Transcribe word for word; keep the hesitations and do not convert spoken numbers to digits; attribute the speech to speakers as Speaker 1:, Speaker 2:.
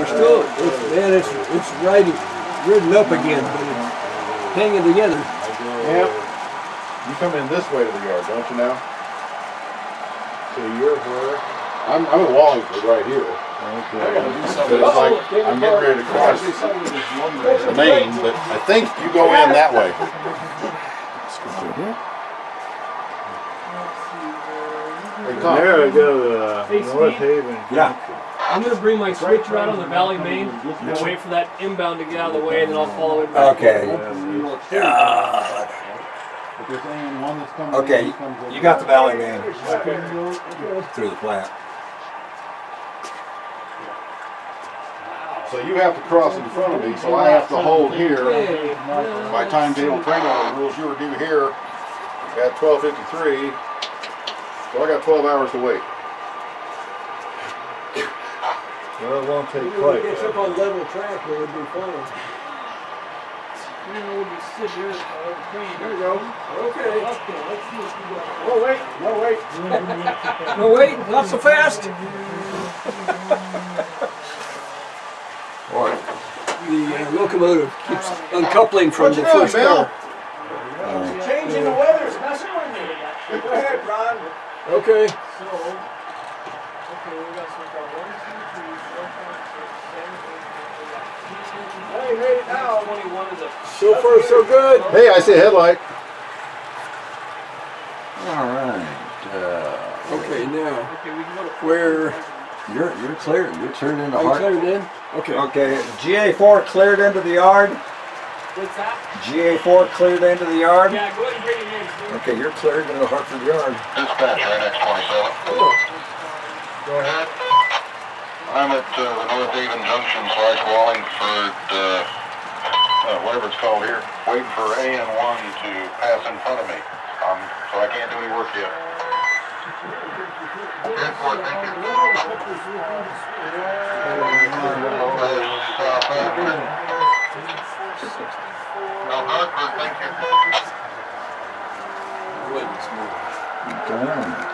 Speaker 1: we're still, it's, man, it's, it's riding, ridden up again, but it's hanging together.
Speaker 2: Yeah. You come in this way to the yard, don't you now?
Speaker 3: So you're where?
Speaker 2: I'm, I'm in Wallingford right here.
Speaker 3: Okay.
Speaker 2: But it's like, I'm getting ready to cross the main, but I think you go in that way. Hey, Tom.
Speaker 3: There I go, uh,
Speaker 4: Hey,
Speaker 3: North
Speaker 4: Steve?
Speaker 3: Haven.
Speaker 1: Yeah.
Speaker 4: I'm gonna bring my switcher out on the Valley Main and wait for that inbound to get out of the way, and then I'll follow it back.
Speaker 1: Okay.
Speaker 3: Yeah.
Speaker 1: Okay, you got the Valley Main through the plant.
Speaker 2: So you have to cross in front of me, so I have to hold here.
Speaker 4: Okay.
Speaker 2: My timetable training rules you were due here at twelve fifty-three. So I got twelve hours to wait.
Speaker 3: Well, it won't take
Speaker 1: If
Speaker 3: quite.
Speaker 1: it gets up on level track, it would be fine.
Speaker 4: You know, we'll just sit here uh, the train.
Speaker 1: There you go. Okay.
Speaker 4: Okay, let's see what we got.
Speaker 1: Oh, wait, no, wait. No, wait, not so fast. Boy, the uh, locomotive keeps uncoupling from
Speaker 2: What
Speaker 1: the
Speaker 2: you doing,
Speaker 1: first
Speaker 2: Bill?
Speaker 1: car.
Speaker 5: Changing the weather's messing with me. Go ahead, Ron.
Speaker 1: Okay.
Speaker 4: So, okay, we got some, got one, two, three, four, five, six, seven, eight, nine, we got ten,
Speaker 5: I ain't made it now.
Speaker 4: twenty-one is a.
Speaker 1: So far, so good.
Speaker 2: Hey, I see a headlight.
Speaker 6: All right. Uh,
Speaker 1: Okay, now,
Speaker 4: Okay, we can go to.
Speaker 1: where,
Speaker 6: you're you're clear. You're turned into
Speaker 1: are you
Speaker 6: hard.
Speaker 1: cleared in? Okay.
Speaker 6: Okay. G A four cleared into the yard.
Speaker 4: What's that?
Speaker 6: G A four cleared into the yard.
Speaker 4: Yeah, go ahead and bring it in, Steve.
Speaker 6: Okay, you're cleared into Hartford Yard.
Speaker 7: Dispatch, N X twenty-seven.
Speaker 1: Go ahead.
Speaker 7: I'm at uh, the North Haven Junction slash Wallingford, uh, uh, whatever it's called here, waiting for A N one to pass in front of me. Um, so I can't do any work yet. ten four, thank you. South Hartford. South Hartford, thank you.
Speaker 6: Done.